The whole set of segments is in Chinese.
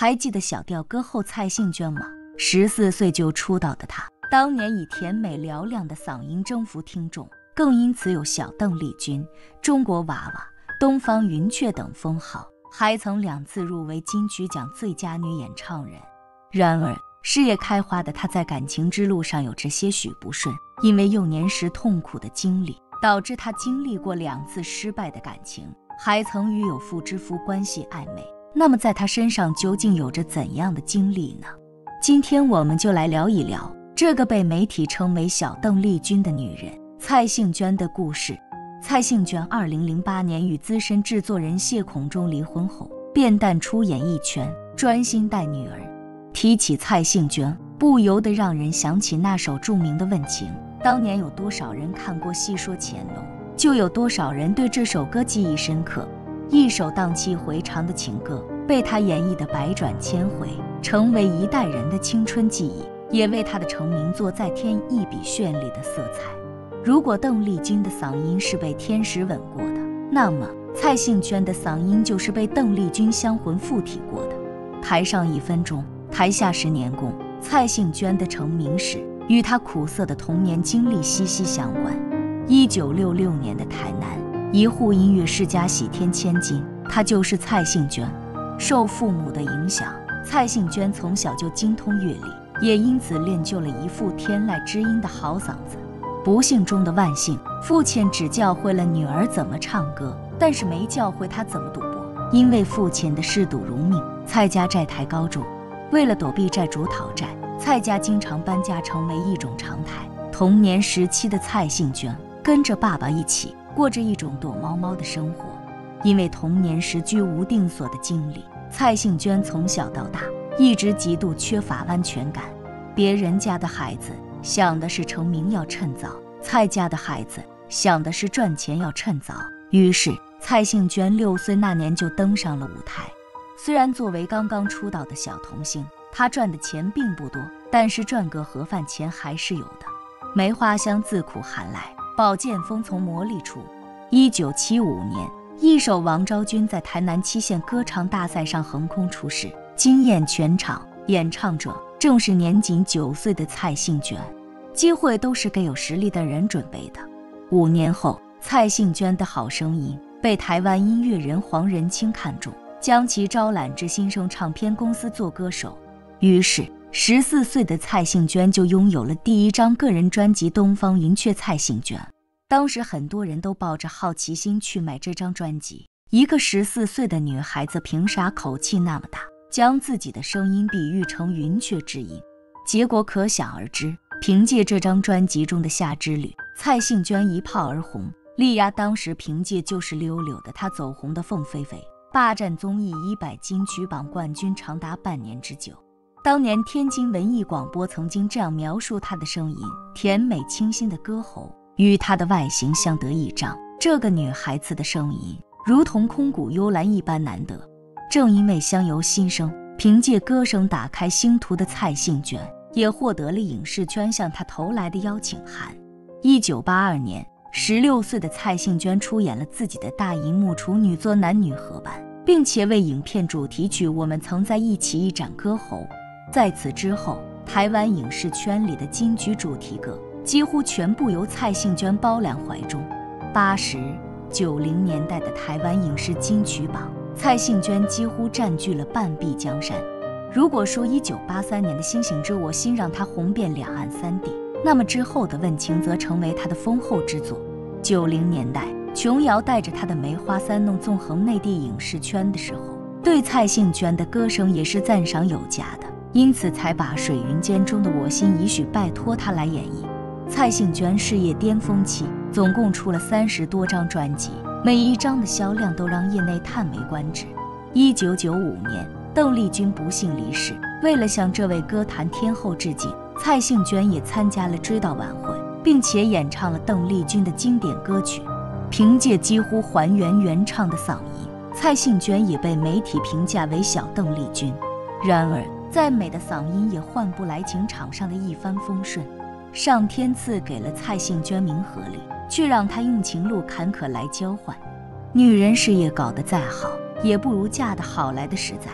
还记得小调歌后蔡幸娟吗？14岁就出道的她，当年以甜美嘹亮的嗓音征服听众，更因此有小邓丽君、中国娃娃、东方云雀等封号，还曾2次入围金曲奖最佳女演唱人。然而，事业开花的她在感情之路上有着些许不顺，因为幼年时痛苦的经历，导致她经历过2次失败的感情，还曾与有妇之夫关系暧昧。那么在她身上究竟有着怎样的经历呢？今天我们就来聊一聊这个被媒体称为小邓丽君的女人蔡幸娟的故事。蔡幸娟2008年与资深制作人谢孔忠离婚后，便淡出演艺圈，专心带女儿。提起蔡幸娟，不由得让人想起那首著名的《问情》，当年有多少人看过戏说乾隆，就有多少人对这首歌记忆深刻。一首荡气回肠的情歌，被她演绎的百转千回，成为一代人的青春记忆，也为她的成名作再添一笔绚丽的色彩。如果邓丽君的嗓音是被天使吻过的，那么蔡幸娟的嗓音就是被邓丽君香魂附体过的。台上1分钟，台下10年功，蔡幸娟的成名史与她苦涩的童年经历息息相关。1966年的台南，一户音乐世家喜添千金，她就是蔡幸娟。受父母的影响，蔡幸娟从小就精通乐理，也因此练就了一副天籁之音的好嗓子。不幸中的万幸，父亲只教会了女儿怎么唱歌，但是没教会她怎么赌博。因为父亲的嗜赌如命，蔡家债台高筑。为了躲避债主讨债，蔡家经常搬家成为一种常态。童年时期的蔡幸娟跟着爸爸一起过着一种躲猫猫的生活。因为童年时居无定所的经历，蔡幸娟从小到大一直极度缺乏安全感。别人家的孩子想的是成名要趁早，蔡家的孩子想的是赚钱要趁早。于是蔡幸娟6岁那年就登上了舞台。虽然作为刚刚出道的小童星，她赚的钱并不多，但是赚个盒饭钱还是有的。梅花香自苦寒来，宝剑锋从磨砺出。1975年，一首王昭君在台南7县歌唱大赛上横空出世，惊艳全场。演唱者正是年仅9岁的蔡幸娟。机会都是给有实力的人准备的。5年后，蔡幸娟的好声音被台湾音乐人黄仁清看中，将其招揽至新生唱片公司做歌手。于是14岁的蔡幸娟就拥有了第1张个人专辑《东方云雀》。蔡幸娟当时很多人都抱着好奇心去买这张专辑，一个14岁的女孩子凭啥口气那么大，将自己的声音比喻成云雀之音？结果可想而知。凭借这张专辑中的《夏之旅》，蔡幸娟一炮而红，力压当时凭借就是溜溜的她走红的凤飞飞，霸占综艺100金曲榜冠军长达半年之久。当年天津文艺广播曾经这样描述她的声音：甜美清新的歌喉与她的外形相得益彰，这个女孩子的声音如同空谷幽兰一般难得。正因为相由心生，凭借歌声打开星途的蔡幸娟也获得了影视圈向她投来的邀请函。1982年，16岁的蔡幸娟出演了自己的大荧幕处女作男女合版，并且为影片主题曲《我们曾在一起》一展歌喉。在此之后，台湾影视圈里的金曲主题歌几乎全部由蔡幸娟包揽怀中。80、90年代的台湾影视金曲榜，蔡幸娟几乎占据了半壁江山。如果说1983年的《星星之我心》让她红遍两岸三地，那么之后的《问情》则成为她的丰厚之作。90年代，琼瑶带着她的《梅花三弄》纵横内地影视圈的时候，对蔡幸娟的歌声也是赞赏有加的，因此才把《水云间》中的《我心已许》拜托她来演绎。蔡幸娟事业巅峰期，总共出了30多张专辑，每一张的销量都让业内叹为观止。1995年，邓丽君不幸离世，为了向这位歌坛天后致敬，蔡幸娟也参加了追悼晚会，并且演唱了邓丽君的经典歌曲。凭借几乎还原原唱的嗓音，蔡幸娟也被媒体评价为小邓丽君。然而，再美的嗓音也换不来情场上的一帆风顺。上天赐给了蔡幸娟名和利，却让她用情路坎坷来交换。女人事业搞得再好，也不如嫁得好来的实在。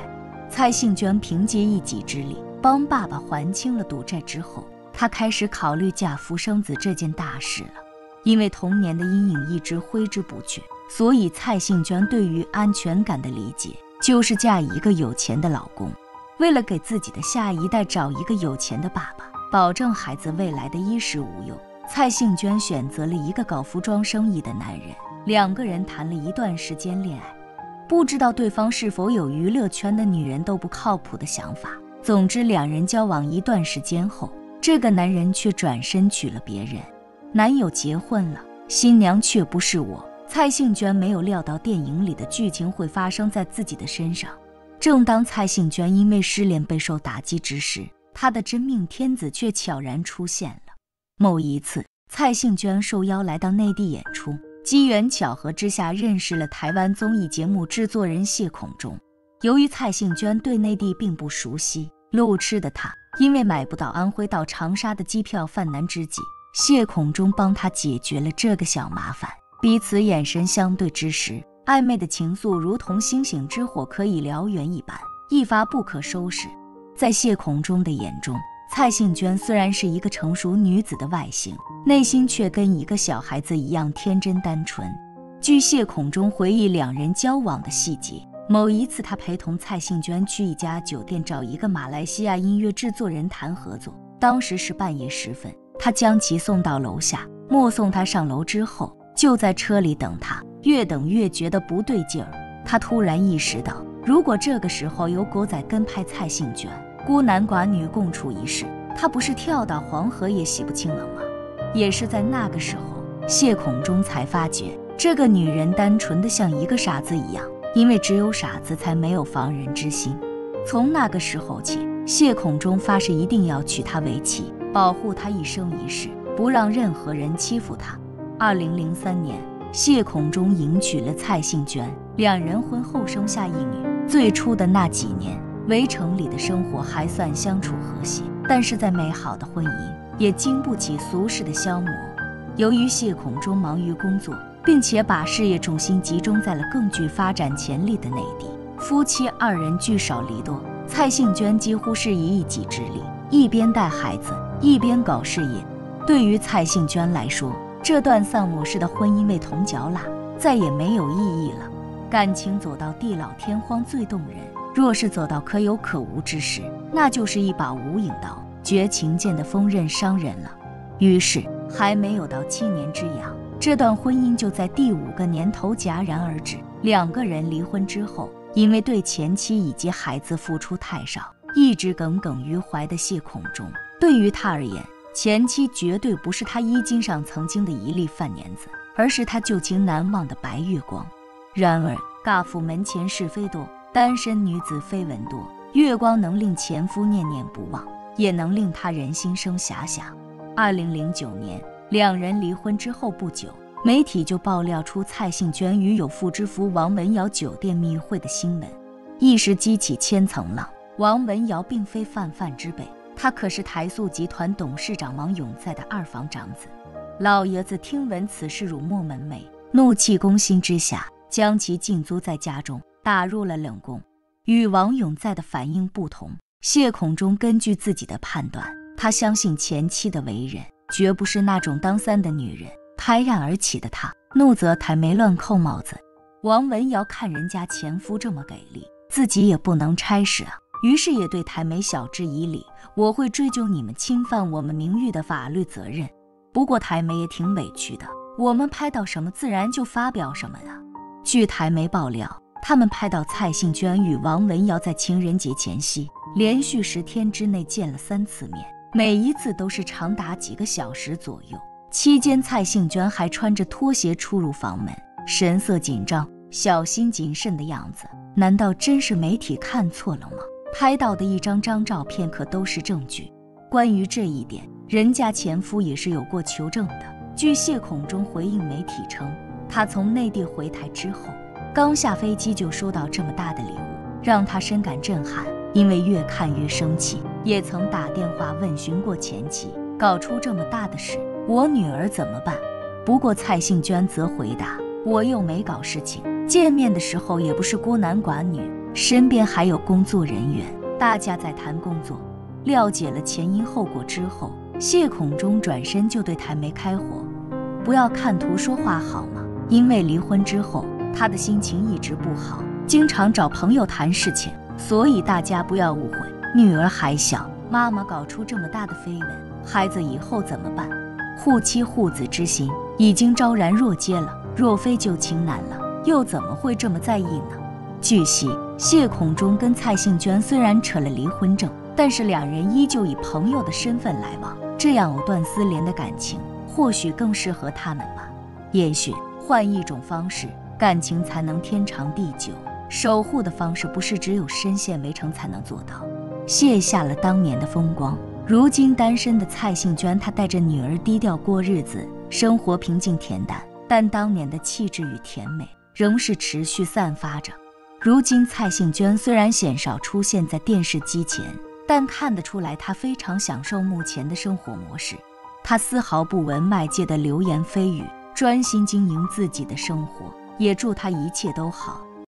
蔡幸娟凭借一己之力帮爸爸还清了赌债之后，她开始考虑嫁夫生子这件大事了。因为童年的阴影一直挥之不去，所以蔡幸娟对于安全感的理解就是嫁一个有钱的老公。为了给自己的下一代找一个有钱的爸爸，保证孩子未来的衣食无忧，蔡幸娟选择了一个搞服装生意的男人。两个人谈了一段时间恋爱，不知道对方是否有娱乐圈的女人都不靠谱的想法。总之，两人交往一段时间后，这个男人却转身娶了别人。男友结婚了，新娘却不是我。蔡幸娟没有料到电影里的剧情会发生在自己的身上。正当蔡幸娟因为失恋备受打击之时，她的真命天子却悄然出现了。某一次，蔡幸娟受邀来到内地演出，机缘巧合之下认识了台湾综艺节目制作人谢孔忠。由于蔡幸娟对内地并不熟悉，路痴的她因为买不到安徽到长沙的机票犯难之际，谢孔忠帮她解决了这个小麻烦。彼此眼神相对之时，暧昧的情愫如同星星之火，可以燎原一般，一发不可收拾。在谢孔忠的眼中，蔡幸娟虽然是一个成熟女子的外形，内心却跟一个小孩子一样天真单纯。据谢孔忠回忆两人交往的细节，某一次他陪同蔡幸娟去一家酒店找一个马来西亚音乐制作人谈合作，当时是半夜时分，他将其送到楼下，目送他上楼之后，就在车里等他，越等越觉得不对劲儿。他突然意识到，如果这个时候有狗仔跟拍蔡幸娟，孤男寡女共处一室，他不是跳到黄河也洗不清了吗？也是在那个时候，谢孔忠才发觉这个女人单纯的像一个傻子一样，因为只有傻子才没有防人之心。从那个时候起，谢孔忠发誓一定要娶她为妻，保护她一生一世，不让任何人欺负她。2003年，谢孔忠迎娶了蔡幸娟，两人婚后生下一女。最初的那几年，围城里的生活还算相处和谐，但是再美好的婚姻也经不起俗世的消磨。由于谢孔忠忙于工作，并且把事业重心集中在了更具发展潜力的内地，夫妻二人聚少离多，蔡幸娟几乎是以一己之力，一边带孩子，一边搞事业。对于蔡幸娟来说，这段丧模式的婚姻味同嚼蜡，再也没有意义了。感情走到地老天荒最动人，若是走到可有可无之时，那就是一把无影刀，绝情剑的锋刃伤人了。于是还没有到7年之痒，这段婚姻就在第5个年头戛然而止。两个人离婚之后，因为对前妻以及孩子付出太少，一直耿耿于怀的谢孔忠，对于他而言，前妻绝对不是他衣襟上曾经的一粒饭粘子，而是他旧情难忘的白月光。然而尬妇门前是非多，单身女子绯闻多，月光能令前夫念念不忘，也能令他人心生遐想。2009年，两人离婚之后不久，媒体就爆料出蔡幸娟与有妇之夫王文瑶酒店密会的新闻，一时激起千层浪。王文瑶并非泛泛之辈，他可是台塑集团董事长王永在的二房长子。老爷子听闻此事辱没门楣，怒气攻心之下，将其禁足在家中，打入了冷宫。与王永在的反应不同，谢孔忠根据自己的判断，他相信前妻的为人绝不是那种当三的女人。拍案而起的他怒责台媒乱扣帽子。王文瑶看人家前夫这么给力，自己也不能差事啊，于是也对台媒晓之以理，我会追究你们侵犯我们名誉的法律责任。不过台媒也挺委屈的，我们拍到什么自然就发表什么啊。据台媒爆料，他们拍到蔡幸娟与王文瑶在情人节前夕连续10天之内见了3次面，每一次都是长达几个小时左右。期间蔡幸娟还穿着拖鞋出入房门，神色紧张，小心谨慎的样子。难道真是媒体看错了吗？拍到的一张张照片可都是证据。关于这一点，人家前夫也是有过求证的。据谢孔忠回应媒体称，他从内地回台之后，刚下飞机就收到这么大的礼物，让他深感震撼。因为越看越生气，也曾打电话问询过前妻，搞出这么大的事，我女儿怎么办？不过蔡幸娟则回答，我又没搞事情，见面的时候也不是孤男寡女， 身边还有工作人员，大家在谈工作。了解了前因后果之后，谢孔忠转身就对台媒开火：“不要看图说话好吗？”因为离婚之后，他的心情一直不好，经常找朋友谈事情，所以大家不要误会，女儿还小，妈妈搞出这么大的绯闻，孩子以后怎么办？护妻护子之心已经昭然若揭了，若非旧情难了，又怎么会这么在意呢？据悉，谢孔忠跟蔡幸娟虽然扯了离婚证，但是两人依旧以朋友的身份来往，这样藕断丝连的感情，或许更适合他们吧。也许换一种方式，感情才能天长地久。守护的方式不是只有深陷围城才能做到。卸下了当年的风光，如今单身的蔡幸娟，她带着女儿低调过日子，生活平静恬淡，但当年的气质与甜美仍是持续散发着。如今蔡幸娟虽然鲜少出现在电视机前，但看得出来她非常享受目前的生活模式。她丝毫不闻外界的流言蜚语，专心经营自己的生活，也祝她一切都好。